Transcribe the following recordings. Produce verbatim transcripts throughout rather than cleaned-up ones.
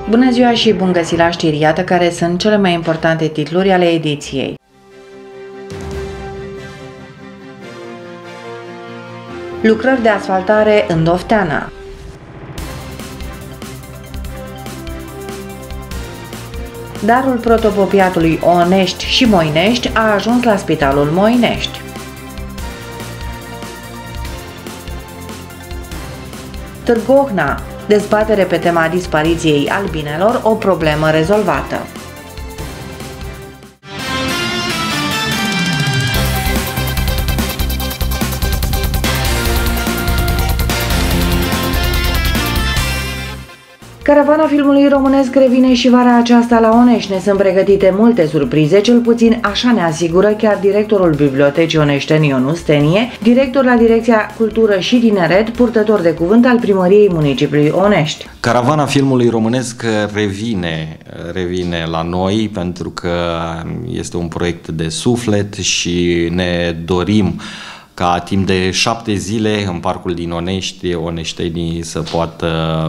Bună ziua și bun găsit la știri, iată care sunt cele mai importante titluri ale ediției. Lucrări de asfaltare în Dofteana. Darul protopopiatului Onești și Moinești a ajuns la Spitalul Moinești. Târgohna. Dezbatere pe tema dispariției albinelor, o problemă rezolvată. Caravana filmului românesc revine și vara aceasta la Onești. Ne sunt pregătite multe surprize, cel puțin așa ne asigură chiar directorul Bibliotecii Oneșteni Ionus Stenie, director la Direcția Cultură și Tineret, purtător de cuvânt al Primăriei Municipiului Onești. Caravana filmului românesc revine, revine la noi pentru că este un proiect de suflet și ne dorim ca timp de șapte zile în parcul din Onești, oneștenii să poată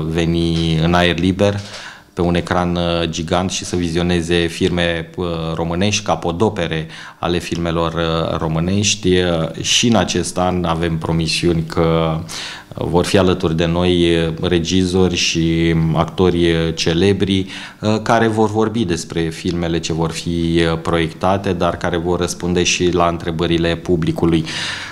veni în aer liber pe un ecran gigant și să vizioneze filme românești, capodopere ale filmelor românești. Și în acest an avem promisiuni că vor fi alături de noi regizori și actori celebri care vor vorbi despre filmele ce vor fi proiectate, dar care vor răspunde și la întrebările publicului.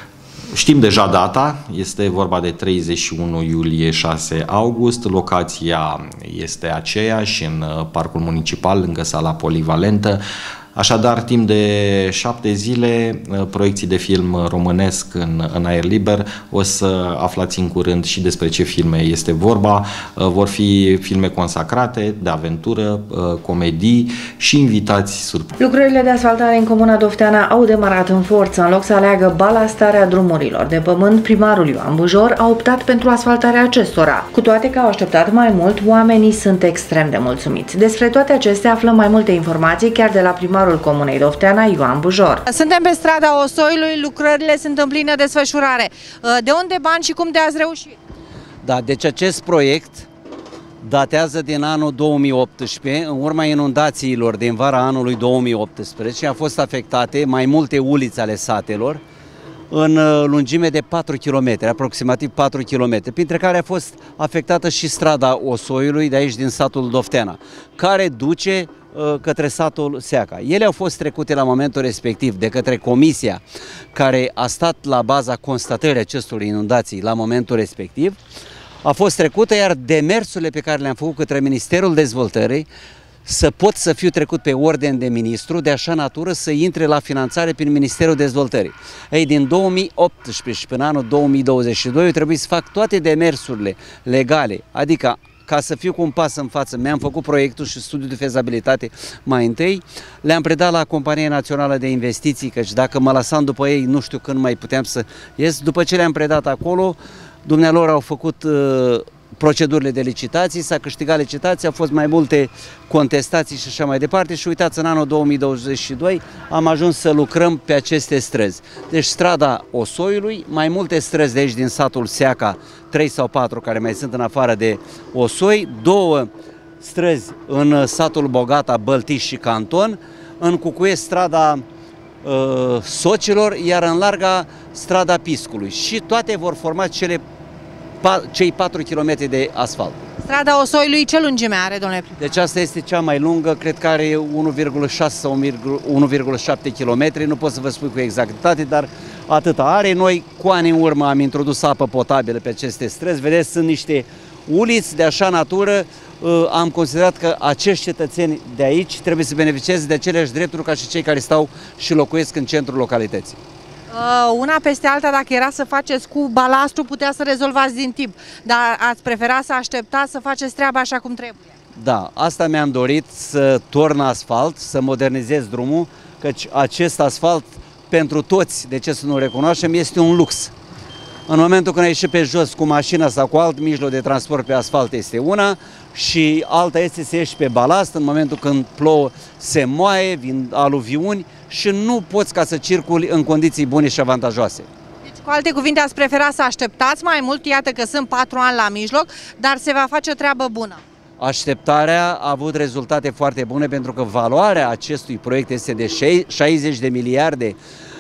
Știm deja data, este vorba de treizeci și unu iulie - șase august, locația este aceeași în Parcul Municipal, lângă sala polivalentă. Așadar, timp de șapte zile, proiecții de film românesc în, în aer liber. O să aflați în curând și despre ce filme este vorba. Vor fi filme consacrate, de aventură, comedii și invitați surprinși. Lucrările de asfaltare în comuna Dofteana au demarat în forță. În loc să aleagă balastarea drumurilor de pământ, primarul Ioan Bujor a optat pentru asfaltarea acestora. Cu toate că au așteptat mai mult, oamenii sunt extrem de mulțumiți. Despre toate acestea aflăm mai multe informații chiar de la primarul Comunei Dofteana, Ioan Bujor. Suntem pe strada Osoiului, lucrările sunt în plină desfășurare. De unde bani și cum de ați reușit? Da, deci acest proiect datează din anul două mii optsprezece, în urma inundațiilor din vara anului două mii optsprezece, a fost afectate mai multe ulițe ale satelor în lungime de patru kilometri, aproximativ patru kilometri, printre care a fost afectată și strada Osoiului de aici din satul Dofteana, care duce către satul Seaca. Ele au fost trecute la momentul respectiv de către comisia care a stat la baza constatării acestor inundații la momentul respectiv. A fost trecută, iar demersurile pe care le-am făcut către Ministerul Dezvoltării să pot să fiu trecut pe ordine de ministru de așa natură să intre la finanțare prin Ministerul Dezvoltării. Ei, din două mii optsprezece până anul două mii douăzeci și doi trebuie să fac toate demersurile legale, adică ca să fiu cu un pas în față, mi-am făcut proiectul și studiul de fezabilitate mai întâi, le-am predat la Compania Națională de Investiții, căci dacă mă lăsam după ei, nu știu când mai puteam să ies. După ce le-am predat acolo, dumnealor au făcut uh, procedurile de licitații, s-a câștigat licitația, au fost mai multe contestații și așa mai departe și uitați, în anul două mii douăzeci și doi am ajuns să lucrăm pe aceste străzi. Deci strada Osoiului, mai multe străzi de aici din satul Seaca, trei sau patru care mai sunt în afară de Osoi, două străzi în satul Bogata, Băltiș și Canton, în Cucuie strada uh, Sociilor, iar în Larga strada Piscului și toate vor forma cele cei patru kilometri de asfalt. Strada Osoiului ce lungime are, domnule primar? Deci asta este cea mai lungă, cred că are unu virgulă șase sau unu virgulă șapte kilometri, nu pot să vă spun cu exactitate, dar atâta are. Noi cu ani în urmă am introdus apă potabilă pe aceste străzi, vedeți, sunt niște uliți de așa natură, am considerat că acești cetățeni de aici trebuie să beneficieze de aceleași drepturi ca și cei care stau și locuiesc în centrul localității. Una peste alta, dacă era să faceți cu balastru, putea să rezolvați din timp, dar ați preferat să așteptați să faceți treaba așa cum trebuie. Da, asta mi-am dorit, să torn asfalt, să modernizez drumul, căci acest asfalt pentru toți, de ce să nu recunoaștem, este un lux. În momentul când ai ieșit pe jos cu mașina sau cu alt mijloc de transport pe asfalt este una și alta este să ieși pe balast în momentul când plouă, se moaie, vin aluviuni și nu poți ca să circuli în condiții bune și avantajoase. Deci, cu alte cuvinte, ați prefera să așteptați mai mult, iată că sunt patru ani la mijloc, dar se va face o treabă bună. Așteptarea a avut rezultate foarte bune pentru că valoarea acestui proiect este de șaizeci de miliarde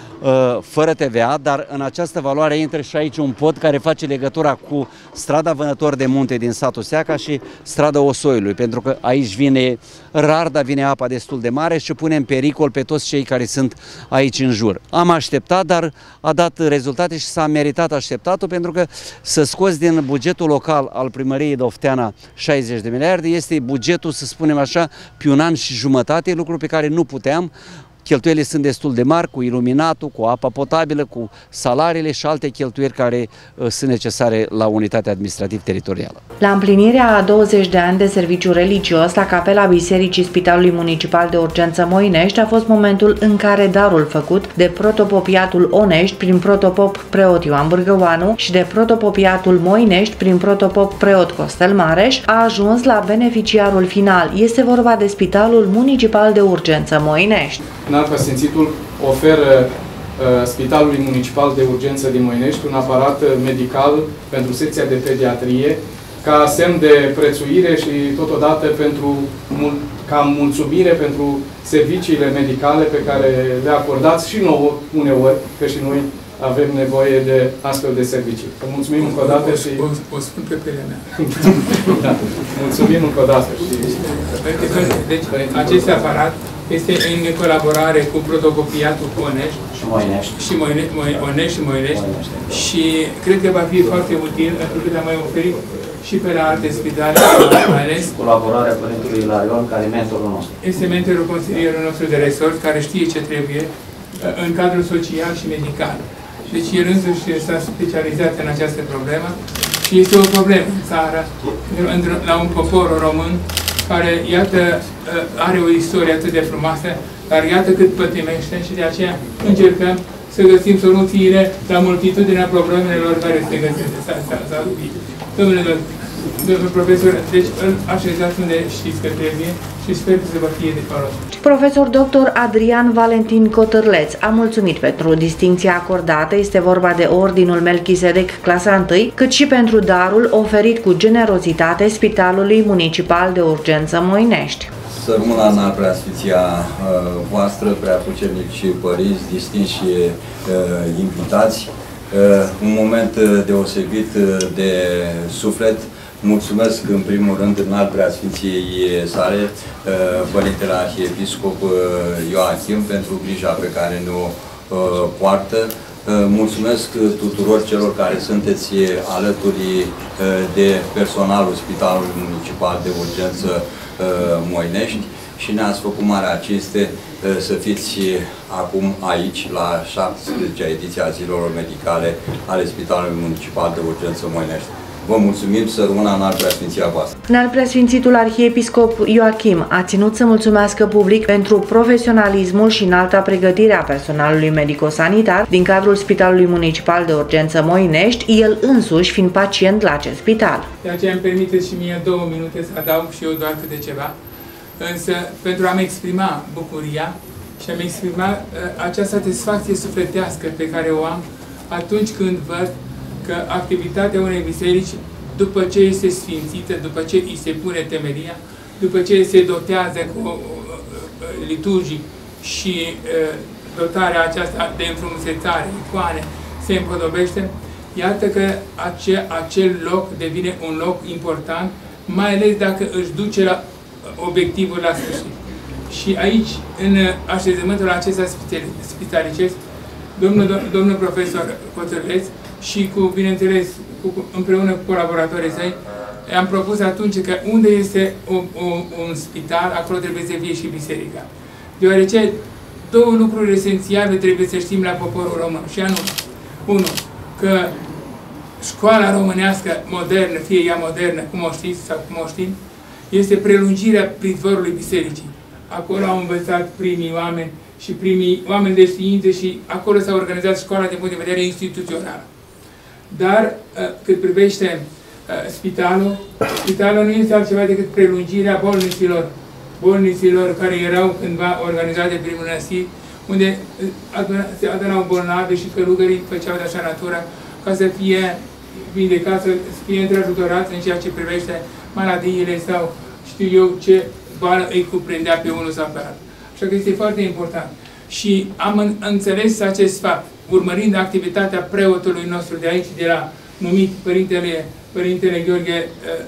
fără T V A, dar în această valoare intră și aici un pod care face legătura cu strada Vânător de Munte din satul Seaca și strada Osoiului, pentru că aici vine rar, dar vine apa destul de mare și pune în pericol pe toți cei care sunt aici în jur. Am așteptat, dar a dat rezultate și s-a meritat așteptatul, pentru că să scoți din bugetul local al primăriei Dofteana șaizeci de miliarde este bugetul, să spunem așa, pe un an și jumătate, lucru pe care nu puteam. Cheltuielile sunt destul de mari, cu iluminatul, cu apa potabilă, cu salariile și alte cheltuieli care uh, sunt necesare la unitatea administrativ-teritorială. La împlinirea a douăzeci de ani de serviciu religios la capela Bisericii Spitalului Municipal de Urgență Moinești a fost momentul în care darul făcut de protopopiatul Onești prin protopop preot Ioan Bârgăoanu și de protopopiatul Moinești prin protopop preot Costel Mareș a ajuns la beneficiarul final. Este vorba de Spitalul Municipal de Urgență Moinești. Înaltpreasfințitul oferă uh, Spitalului Municipal de Urgență din Moinești un aparat medical pentru secția de pediatrie, ca semn de prețuire și totodată pentru, ca mulțumire pentru serviciile medicale pe care le acordați și nouă uneori, că și noi avem nevoie de astfel de servicii. Vă mulțumim încă o dată și... O, o spun pe pielea mea. Da. Mulțumim încă o dată. Și... Deci, acest aparat este în colaborare cu protocopiatul Onești și Moinești și Moinești, Onești și Moinești și cred că va fi foarte util pentru că am mai oferit și pe la alte spitale, mai ales colaborarea Părintului Ilarion, care e mentorul nostru. Este mentorul consilierul nostru de resort, care știe ce trebuie în cadrul social și medical. Deci el însuși s-a specializat în această problemă și este o problemă în țară, la un popor român, care, iată, are o istorie atât de frumoasă, dar iată cât pătimește și de aceea încercăm să găsim soluțiile la multitudinea problemelor care se găsesc. Domnule, domnule profesor, deci îl așezați unde știți că trebuie și sper că se va fie de folos. Profesor doctor Adrian Valentin Cotârleț a mulțumit pentru distincția acordată, este vorba de Ordinul Melchisedec clasa unu, cât și pentru darul oferit cu generozitate Spitalului Municipal de Urgență Moinești. Să rămână în preasfinția uh, voastră, preacucernici și părinți, distinși uh, invitați, uh, un moment deosebit de suflet. Mulțumesc în primul rând în al preasfinției sale, Părintele Arhiepiscop Ioachim, pentru grija pe care ne-o poartă. Mulțumesc tuturor celor care sunteți alături de personalul Spitalului Municipal de Urgență Moinești și ne-ați făcut marea cinste să fiți acum aici la șaptesprezecea ediție a Zilelor Medicale ale Spitalului Municipal de Urgență Moinești. Vă mulțumim, să rămână în Preasfinția voastră. Înaltpreasfințitul Arhiepiscop Ioachim a ținut să mulțumească public pentru profesionalismul și înalta pregătire a personalului medico-sanitar din cadrul Spitalului Municipal de Urgență Moinești, el însuși fiind pacient la acest spital. De aceea îmi permiteți și mie două minute să adaug și eu doar câte ceva, însă pentru a-mi exprima bucuria și a-mi exprima uh, acea satisfacție sufletească pe care o am atunci când văd că activitatea unei biserici, după ce este sfințită, după ce îi se pune temelia, după ce se dotează cu liturgii și dotarea aceasta de înfrumusețare, icoane, se împodobește, iată că ace, acel loc devine un loc important, mai ales dacă își duce la obiectivul la sfârșit. Și aici, în așezământul acesta spitalicesc, domnul, domnul profesor Cotârleț și cu, bineînțeles, cu, împreună cu colaboratorii săi, am propus atunci că unde este o, o, un spital, acolo trebuie să fie și biserica. Deoarece două lucruri esențiale trebuie să știm la poporul român, și anume, unu, că școala românească modernă, fie ea modernă, cum o știți sau cum o știm, este prelungirea prizvorului bisericii. Acolo au învățat primii oameni și primii oameni de știință și acolo s-a organizat școala din punct de vedere instituțional. Dar, cât privește spitalul, spitalul nu este altceva decât prelungirea bolnicilor, bolnicilor care erau cândva organizate prin mănăstiri, unde se adunau bolnavi și călugării făceau de așa natură ca să fie vindecați, să fie întreajutorați în ceea ce privește maladiile sau știu eu ce boală îi cuprindea pe unul sau pe altul. Așa că este foarte important. Și am înțeles acest fapt, urmărind activitatea preotului nostru de aici, de la numit Părintele, Părintele Gheorghe,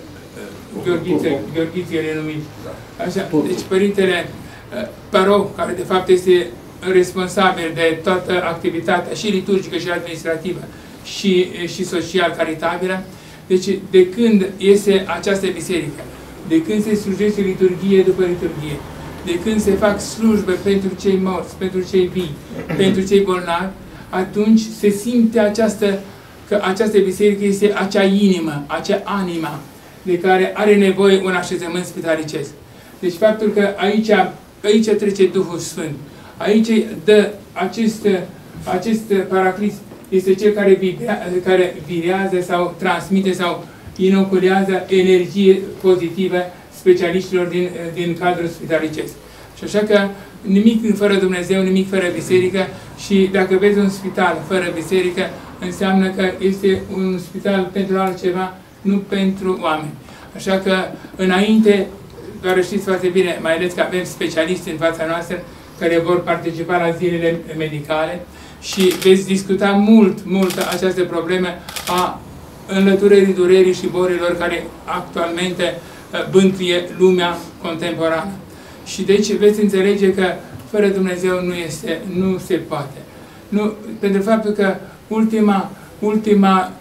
uh, Gheorghiță, Gheorghiță el e numit. Așa, deci Părintele uh, Paroh, care de fapt este responsabil de toată activitatea și liturgică și administrativă și, și social caritabilă. Deci de când este această biserică, de când se slujește liturghie după liturghie, de când se fac slujbe pentru cei morți, pentru cei vii, pentru cei bolnavi, atunci se simte această, că această biserică este acea inimă, acea anima de care are nevoie un așezământ spitalicesc. Deci faptul că aici, aici trece Duhul Sfânt, aici dă acest, acest paraclis, este cel care, vibrea, care virează sau transmite sau inoculează energie pozitivă specialiștilor din, din cadrul spitalicesc. Și așa că nimic fără Dumnezeu, nimic fără biserică, și dacă vezi un spital fără biserică, înseamnă că este un spital pentru altceva, nu pentru oameni. Așa că înainte, doar știți foarte bine, mai ales că avem specialiști în fața noastră care vor participa la zilele medicale și veți discuta mult, mult această problemă a înlăturării durerii și bolilor care actualmente bântuie lumea contemporană. Și deci veți înțelege că fără Dumnezeu nu, este, nu se poate. Nu, pentru faptul că ultima, ultima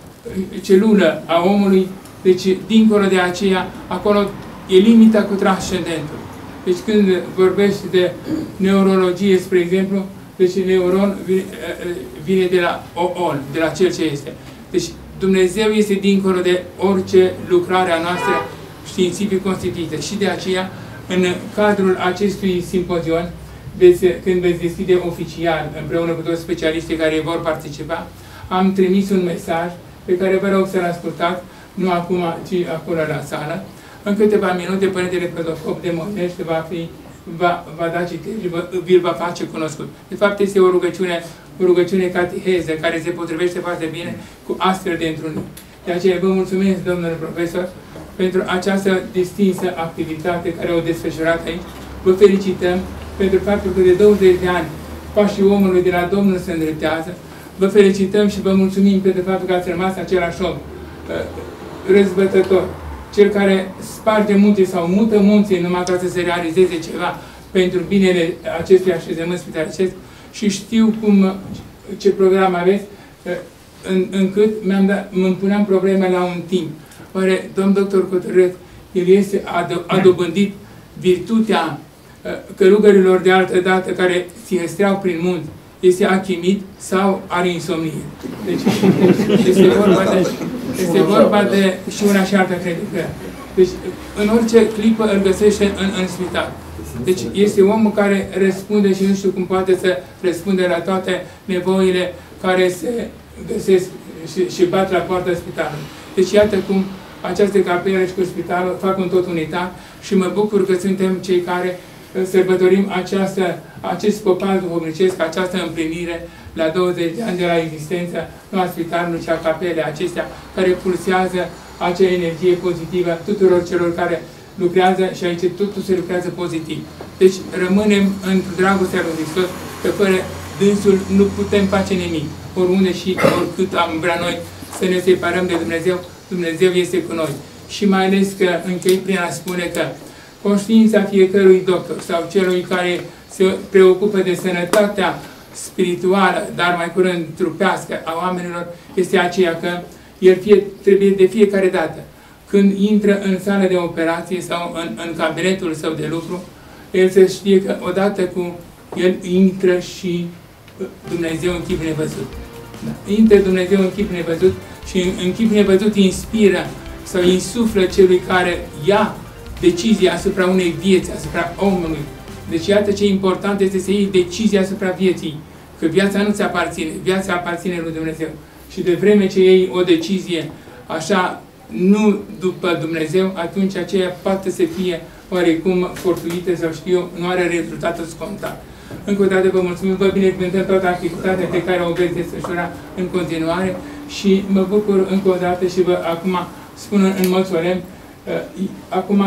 celulă a omului, deci dincolo de aceea, acolo e limita cu transcendentul. Deci când vorbești de neurologie, spre exemplu, deci neuron vine, vine de la on, de la cel ce este. Deci Dumnezeu este dincolo de orice lucrare a noastră științific constituită. Și de aceea, în cadrul acestui simpozion, veți, când veți deschide oficial, împreună cu toți specialiștii care vor participa, am trimis un mesaj pe care vă rog să-l ascultați, nu acum, ci acolo la sală. În câteva minute, Părintele Protocop de Monește va, fi, va, va da citire și vi-l va face cunoscut. De fapt, este o rugăciune, o rugăciune cateheză care se potrivește foarte bine cu astfel de întruniri. De aceea vă mulțumesc, domnule profesor, pentru această distinsă activitate care o desfășurat aici. Vă felicităm pentru faptul că de douăzeci de ani pașii omului de la Domnul se îndreptează. Vă felicităm și vă mulțumim pentru faptul că ați rămas același om răzbătător, cel care sparge munții sau mută munții numai ca să se realizeze ceva pentru binele acestui așezământ spitalicesc. Și știu cum, ce program aveți, în, încât mi-am dat, îmi puneam probleme la un timp. Oare, domn doctor Cotărât, el este, a dobândit virtutea călugărilor de altă dată care sihăstreau prin munți, este achimit sau are insomnie? Deci, este vorba de, este vorba de și una și alta, cred că. Deci, în orice clipă îl găsește în, în spital. Deci, este omul care răspunde și nu știu cum poate să răspunde la toate nevoile care se găsesc și, și bat la poarta spitalului. Deci, iată cum această capelă și cu spitalul fac un tot unitar și mă bucur că suntem cei care sărbătorim această, acest popal duhovnicesc, această împlinire la douăzeci de ani de la existența, nu a spitalului, ci a capelei acestea, care pulsează acea energie pozitivă tuturor celor care lucrează și aici totul se lucrează pozitiv. Deci rămânem în dragostea lui Hristos, că fără dânsul nu putem face nimic. Oriunde și oricât am vrea noi să ne separăm de Dumnezeu, Dumnezeu este cu noi. Și mai ales că închei prin a spune că conștiința fiecărui doctor sau celui care se preocupă de sănătatea spirituală, dar mai curând trupească a oamenilor, este aceea că el fie, trebuie de fiecare dată, când intră în sală de operație sau în, în cabinetul său de lucru, el să știe că odată cu el intră și Dumnezeu în chip nevăzut. Da. Intră Dumnezeu în chip nevăzut și în, în chip nevăzut inspiră sau insuflă celui care ia decizia asupra unei vieți, asupra omului. Deci iată ce important este să iei decizia asupra vieții. Că viața nu ți aparține, viața aparține lui Dumnezeu. Și de vreme ce iei o decizie așa, nu după Dumnezeu, atunci aceea poate să fie oarecum fortuită sau știu eu, nu are rezultatul scontat. Încă o dată vă mulțumim, vă binecuvântăm toată activitatea pe care o veți desfășura în continuare și mă bucur încă o dată și vă acum spun în mod solemn, acum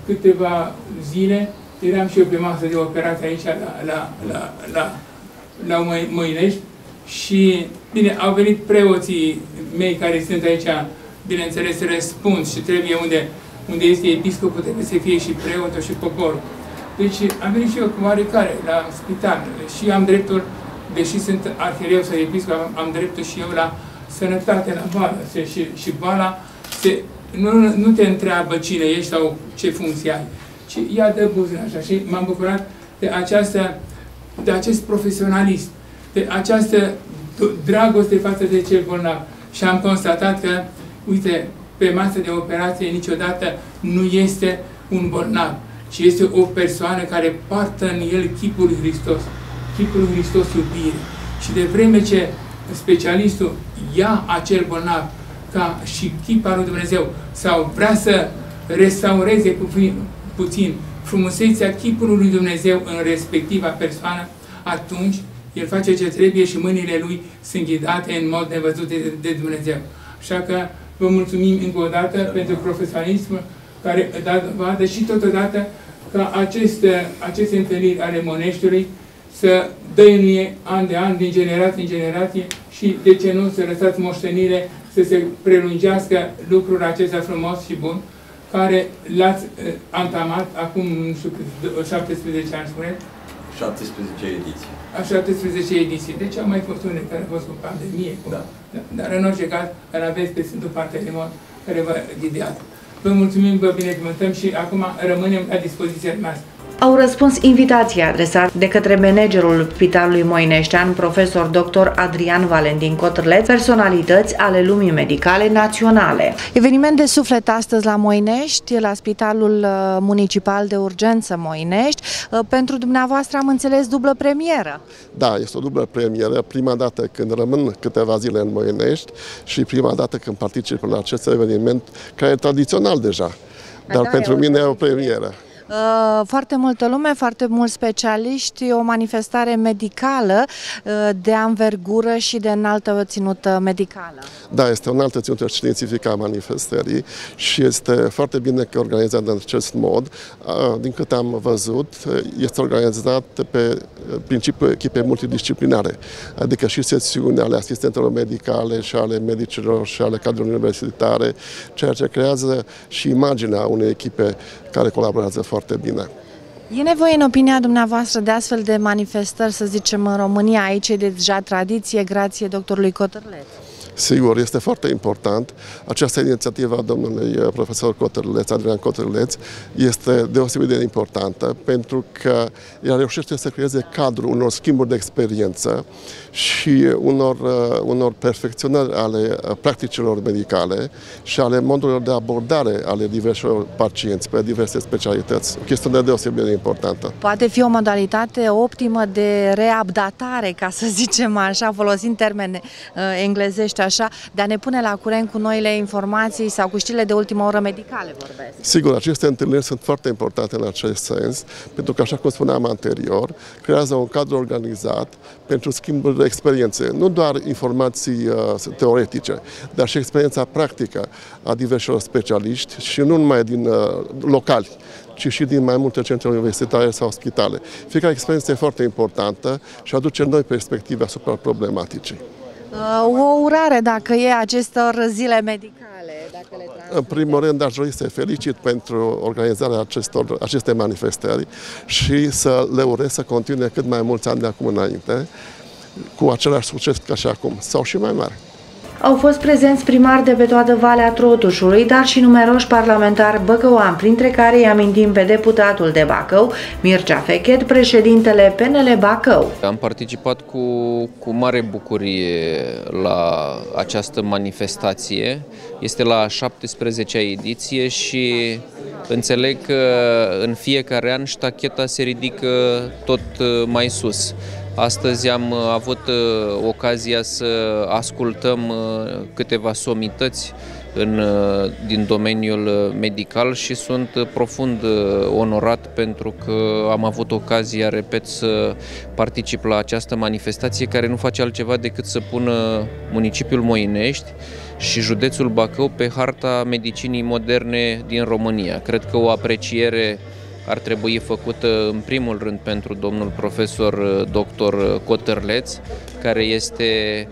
câteva zile eram și eu pe masă de operație aici la, la, la, la, la Moinești și, bine, au venit preoții mei care sunt aici, bineînțeles, răspund și trebuie unde, unde este episcopul, trebuie să fie și preotul și poporul. Deci am venit și eu cu oarecare la spital și am dreptul, deși sunt arhiereu sau episcop, am, am dreptul și eu la sănătate, la boală. Și, și boala se, nu, nu te întreabă cine ești sau ce funcție ai, ci ea dă buză așa. Și m-am bucurat de, această, de acest profesionalism, de această dragoste față de cel bolnav. Și am constatat că, uite, pe masă de operație niciodată nu este un bolnav, ci este o persoană care poartă în el chipul lui Hristos, chipul lui Hristos iubire. Și de vreme ce specialistul ia acel bolnav ca și chip al lui Dumnezeu sau vrea să restaureze puțin frumusețea chipului lui Dumnezeu în respectiva persoană, atunci el face ce trebuie și mâinile lui sunt ghidate în mod nevăzut de, de Dumnezeu. Așa că vă mulțumim încă o dată pentru profesionalism care dă dovadă și totodată ca aceste, aceste întâlniri ale Moneștiului să dăinuie an de an, din generație în generație și, de ce nu, să lăsați moștenire să se prelungească lucrul acesta frumos și bun, care l-ați uh, antamat acum, nu știu, șaptesprezece ani, spuneți? șaptesprezece ediții. A șaptesprezece ediții. Deci au mai fost unele care au fost cu pandemie. Cu... Da. Dar în orice caz, îl aveți pe Sfântul Pantelimon care vă ghidează. Vă mulțumim, vă binecuvântăm și acum rămânem la dispoziția noastră. Au răspuns invitații adresate de către managerul Spitalului Moineștean, profesor doctor Adrian Valentin Cotrleț, personalități ale lumii medicale naționale. Eveniment de suflet astăzi la Moinești, la Spitalul Municipal de Urgență Moinești. Pentru dumneavoastră am înțeles dublă premieră. Da, este o dublă premieră. Prima dată când rămân câteva zile în Moinești și prima dată când particip la acest eveniment, care e tradițional deja. Dar da, pentru mine e o premieră. Foarte multă lume, foarte mulți specialiști, o manifestare medicală de anvergură și de înaltă ținută medicală. Da, este o înaltă ținută științifică a manifestării și este foarte bine că organizat în acest mod. Din câte am văzut, este organizat pe principiul echipe multidisciplinare, adică și sesiuni ale asistentelor medicale și ale medicilor și ale cadrelor universitare, ceea ce creează și imaginea unei echipe care colaborează foarte bine. E nevoie, în opinia dumneavoastră, de astfel de manifestări, să zicem, în România? Aici e deja tradiție, grație doctorului Cotrleț. Sigur, este foarte important. Această inițiativă a domnului profesor Cotrleț, Adrian Cotrleț, este deosebit de importantă pentru că ea reușește să creeze cadrul unor schimburi de experiență și unor, unor perfecționări ale practicilor medicale și ale modurilor de abordare ale diverselor pacienți pe diverse specialități. O chestiune deosebit de importantă. Poate fi o modalitate optimă de reupdatare, ca să zicem așa, folosind termene uh, englezești așa, de a ne pune la curent cu noile informații sau cu știrile de ultimă oră medicale, vorbesc. Sigur, aceste întâlniri sunt foarte importante în acest sens, pentru că, așa cum spuneam anterior, creează un cadru organizat pentru schimbul de experiențe, nu doar informații uh, teoretice, dar și experiența practică a diverselor specialiști și nu numai din uh, locali, ci și din mai multe centre universitare sau spitale. Fiecare experiență e foarte importantă și aduce noi perspective asupra problematicii. O urare, dacă e, acestor zile medicale, dacă le transmite. În primul rând, aș dori să felicit pentru organizarea acestor, acestei manifestări și să le urez să continue cât mai mulți ani de acum înainte, cu același succes ca și acum, sau și mai mare. Au fost prezenți primari de pe toată Valea Trotușului, dar și numeroși parlamentari băcăuani, printre care îi amintim pe deputatul de Bacău, Mircea Fechet, președintele P N L Bacău. Am participat cu, cu mare bucurie la această manifestație. Este la a șaptesprezecea ediție și înțeleg că în fiecare an ștacheta se ridică tot mai sus. Astăzi am avut ocazia să ascultăm câteva somități în, din domeniul medical și sunt profund onorat pentru că am avut ocazia, repet, să particip la această manifestație care nu face altceva decât să pună municipiul Moinești și județul Bacău pe harta medicinii moderne din România. Cred că o apreciere ar trebui făcută în primul rând pentru domnul profesor doctor Cotărleț, care este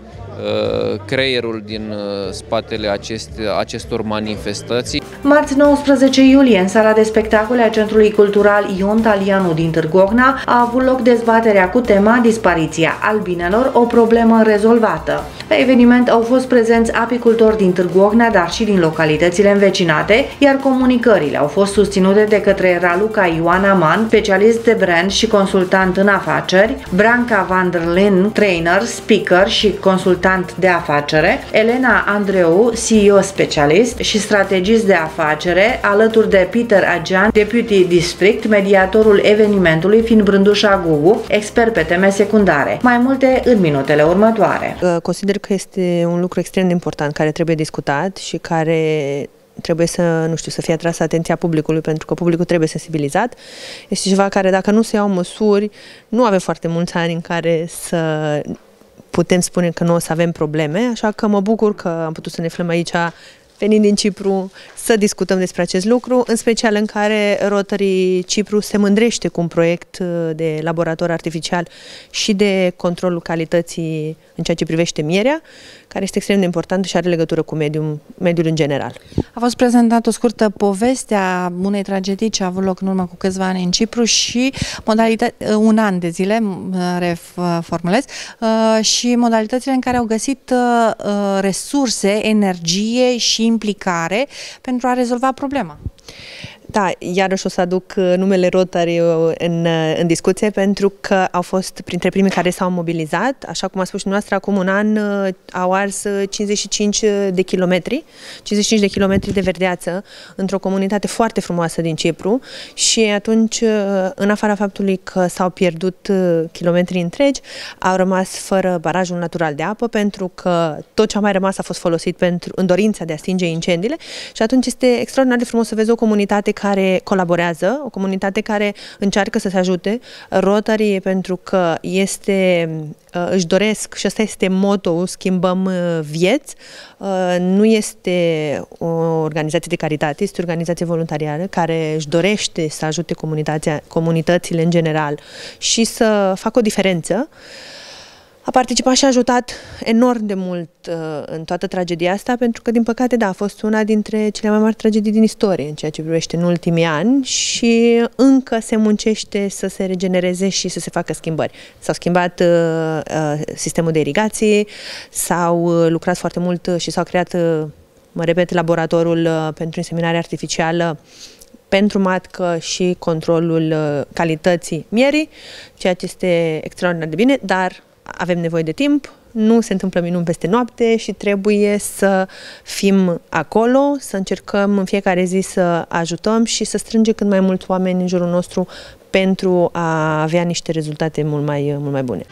creierul din spatele aceste, acestor manifestații. Marți nouăsprezece iulie, în sala de spectacole a Centrului Cultural Ion Talianu din Târgu Ocna, a avut loc dezbaterea cu tema Dispariția albinelor, o problemă rezolvată. La eveniment au fost prezenți apicultori din Târgu Ocna, dar și din localitățile învecinate, iar comunicările au fost susținute de către Raluca Ioana Man, specialist de brand și consultant în afaceri, Branca van der Lin, trainer, speaker și consultant de afacere, Elena Andreu, C E O specialist și strategist de afacere, alături de Peter Agian, Deputy District, mediatorul evenimentului fiind Brândușa Gugu, expert pe teme secundare. Mai multe în minutele următoare. Consider că este un lucru extrem de important care trebuie discutat și care trebuie să, nu știu, să fie atrasă atenția publicului, pentru că publicul trebuie sensibilizat. Este ceva care, dacă nu se iau măsuri, nu avem foarte mulți ani în care să putem spune că nu o să avem probleme, așa că mă bucur că am putut să ne aflăm aici, venind din Cipru, să discutăm despre acest lucru, în special în care Rotary Cipru se mândrește cu un proiect de laborator artificial și de controlul calității în ceea ce privește mierea, care este extrem de important și are legătură cu mediul, mediul în general. A fost prezentată o scurtă poveste a unei tragedii ce a avut loc în urmă cu câțiva ani în Cipru și modalitate, un an de zile, reformulez, și modalitățile în care au găsit resurse, energie și implicare pentru a rezolva problema. Da, iarăși o să aduc numele Rotary în, în discuție, pentru că au fost printre primii care s-au mobilizat. Așa cum a spus și noastră, acum un an au ars cincizeci și cinci de kilometri, cincizeci și cinci de kilometri de verdeață într-o comunitate foarte frumoasă din Cipru și atunci, în afara faptului că s-au pierdut kilometri întregi, au rămas fără barajul natural de apă, pentru că tot ce a mai rămas a fost folosit pentru, în dorința de a stinge incendiile și atunci este extraordinar de frumos să vezi o comunitate care colaborează, o comunitate care încearcă să se ajute. Rotary, pentru că este, își doresc, și ăsta este motto-ul, schimbăm vieți, nu este o organizație de caritate, este o organizație voluntarială care își dorește să ajute comunitatea, comunitățile în general și să facă o diferență. A participat și a ajutat enorm de mult uh, în toată tragedia asta, pentru că, din păcate, da, a fost una dintre cele mai mari tragedii din istorie în ceea ce privește în ultimii ani și încă se muncește să se regenereze și să se facă schimbări. S-au schimbat uh, uh, sistemul de irigații, s-au uh, lucrat foarte mult și s-au creat, uh, mă repet, laboratorul uh, pentru inseminare artificială pentru matcă și controlul uh, calității mierii, ceea ce este extraordinar de bine, dar avem nevoie de timp, nu se întâmplă minuni peste noapte și trebuie să fim acolo, să încercăm în fiecare zi să ajutăm și să strângem cât mai mulți oameni în jurul nostru pentru a avea niște rezultate mult mai, mult mai bune.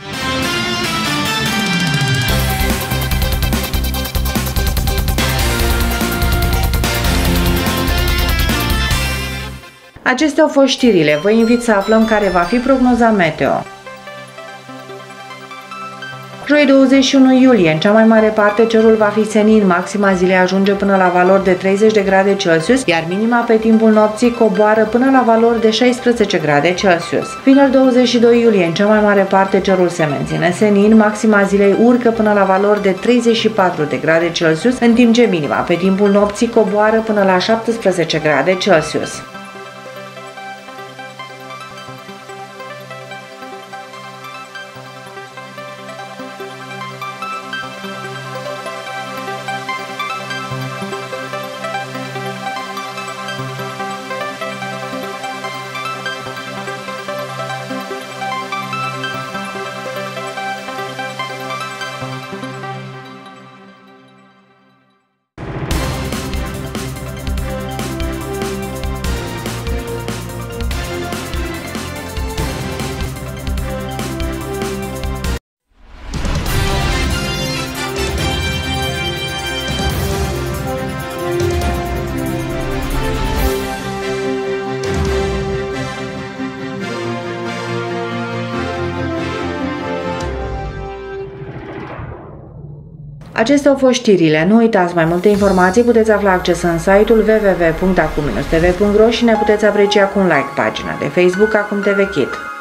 Acestea au fost știrile. Vă invit să aflăm care va fi prognoza meteo. Joi douăzeci și unu iulie, în cea mai mare parte cerul va fi senin, maxima zilei ajunge până la valori de treizeci de grade Celsius, iar minima pe timpul nopții coboară până la valori de șaisprezece grade Celsius. Vineri douăzeci și doi iulie, în cea mai mare parte cerul se menține senin, maxima zilei urcă până la valori de treizeci și patru de grade Celsius, în timp ce minima pe timpul nopții coboară până la șaptesprezece grade Celsius. Acestea au fost știrile. Nu uitați, mai multe informații puteți afla accesând site-ul w w w punct acum t v punct r o și ne puteți aprecia cu un like pagina de Facebook Acum T V Kid.